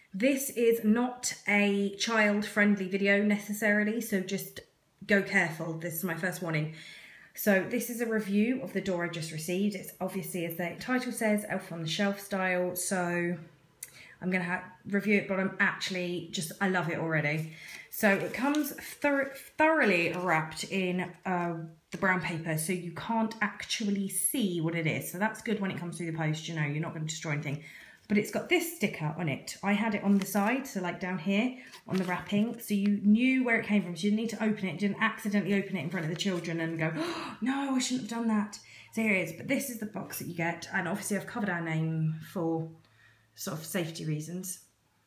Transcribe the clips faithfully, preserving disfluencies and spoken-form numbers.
This is not a child-friendly video necessarily, so just go careful. This is my first warning. So this is a review of the door I just received. It's obviously, as the title says, Elf on the Shelf style. So I'm going to review it, but I'm actually just, I love it already. So it comes thor thoroughly wrapped in uh, the brown paper, so you can't actually see what it is. So that's good when it comes through the post, you know, you're not going to destroy anything. But it's got this sticker on it. I had it on the side, so like down here on the wrapping, so you knew where it came from. So you didn't need to open it, you didn't accidentally open it in front of the children and go, oh, no, I shouldn't have done that. So here it is, but this is the box that you get, and obviously I've covered our name for sort of safety reasons.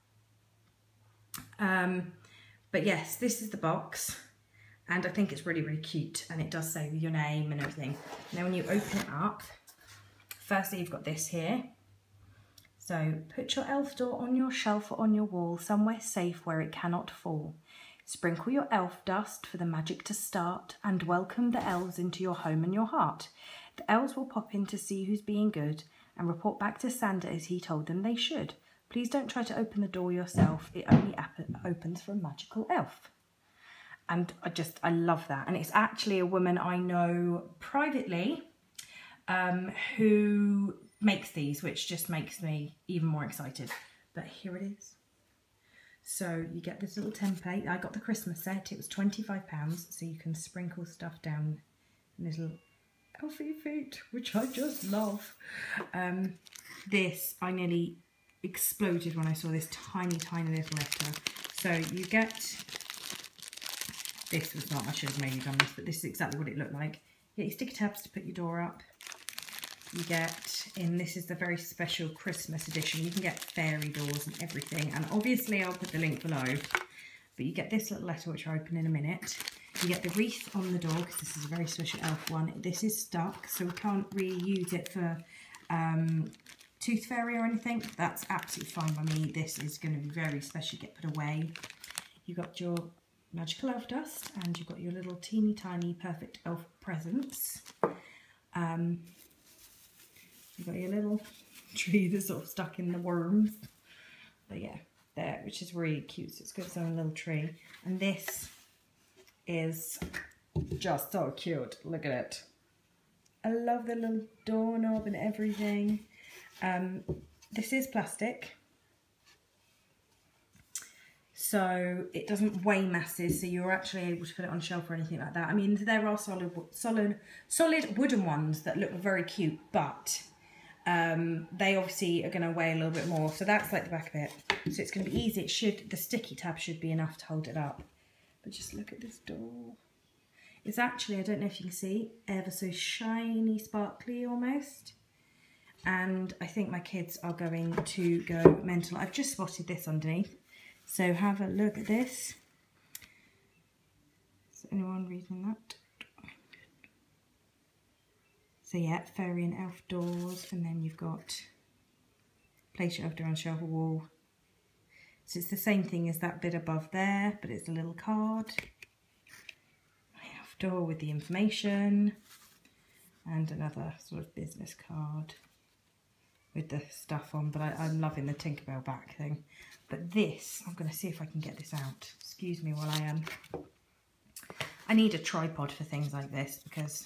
Um, but yes, this is the box, and I think it's really, really cute, and it does say your name and everything. Now when you open it up, firstly you've got this here. So, put your elf door on your shelf or on your wall, somewhere safe where it cannot fall. Sprinkle your elf dust for the magic to start, and welcome the elves into your home and your heart. The elves will pop in to see who's being good and report back to Santa as he told them they should. Please don't try to open the door yourself. It only opens for a magical elf. And I just, I love that. And it's actually a woman I know privately um, who makes these, which just makes me even more excited. But here it is. So you get this little template. I got the Christmas set. It was twenty-five pounds, so you can sprinkle stuff down in these little elfy feet, which I just love. Um, this, I nearly exploded when I saw this tiny, tiny little letter. So you get, this was not, I should have maybe done this, but this is exactly what it looked like. You get your sticker tabs to put your door up. You get, in this is the very special Christmas edition, you can get fairy doors and everything, and obviously I'll put the link below, but you get this little letter which I'll open in a minute. You get the wreath on the door, because this is a very special elf one. This is stuck, so we can't really use it for um, tooth fairy or anything. That's absolutely fine by me. This is going to be very special, get put away. You got your magical elf dust, and you've got your little teeny tiny perfect elf presents. Um, You've got your little tree that's sort of stuck in the worms. But yeah, there, which is really cute. So it's got its own little tree. And this is just so cute. Look at it. I love the little doorknob and everything. Um, this is plastic. So it doesn't weigh masses, so you're actually able to put it on a shelf or anything like that. I mean, there are solid, solid, solid wooden ones that look very cute, but Um, they obviously are going to weigh a little bit more, so that's like the back of it. So it's going to be easy. It should, the sticky tab should be enough to hold it up. But just look at this door. It's actually, I don't know if you can see, ever so shiny, sparkly almost. And I think my kids are going to go mental. I've just spotted this underneath, so have a look at this. Is anyone reading that? So yeah, fairy and elf doors, and then you've got place your elf door on shelf or wall. So it's the same thing as that bit above there, but it's a little card. My elf door with the information, and another sort of business card with the stuff on, but I, I'm loving the Tinkerbell back thing. But this, I'm going to see if I can get this out. Excuse me while I am. Um, I need a tripod for things like this, because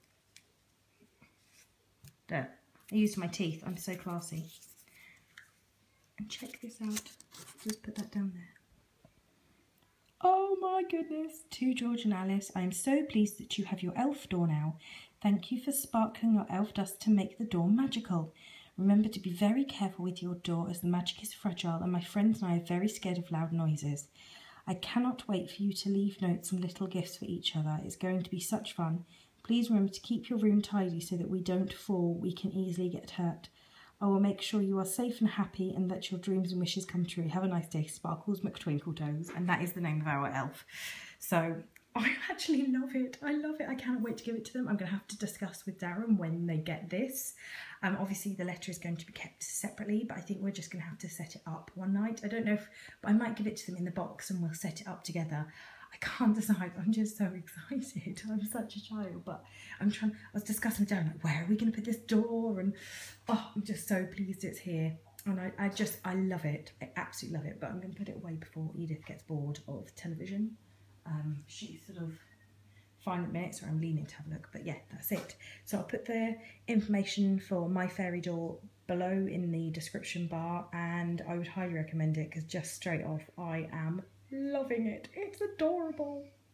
there, I used my teeth. I'm so classy. And check this out. Just put that down there. Oh my goodness. To George and Alice, I am so pleased that you have your elf door now. Thank you for sparkling your elf dust to make the door magical. Remember to be very careful with your door, as the magic is fragile and my friends and I are very scared of loud noises. I cannot wait for you to leave notes and little gifts for each other. It's going to be such fun. Please remember to keep your room tidy so that we don't fall. We can easily get hurt. I will make sure you are safe and happy and that your dreams and wishes come true. Have a nice day, Sparkles McTwinkletoes. And that is the name of our elf. So I actually love it. I love it. I cannot wait to give it to them. I'm going to have to discuss with Darren when they get this. Um, obviously, the letter is going to be kept separately, but I think we're just going to have to set it up one night. I don't know if, but I might give it to them in the box and we'll set it up together. I can't decide. I'm just so excited. I'm such a child, but I'm trying. I was discussing with Darren, like, where are we going to put this door? And oh, I'm just so pleased it's here. And I, I just, I love it. I absolutely love it. But I'm going to put it away before Edith gets bored of television. Um, she's sort of fine at the minute, so I'm leaning to have a look. But yeah, that's it. So I'll put the information for My Fairy Door below in the description bar, and I would highly recommend it because just straight off, I am loving it. It's adorable.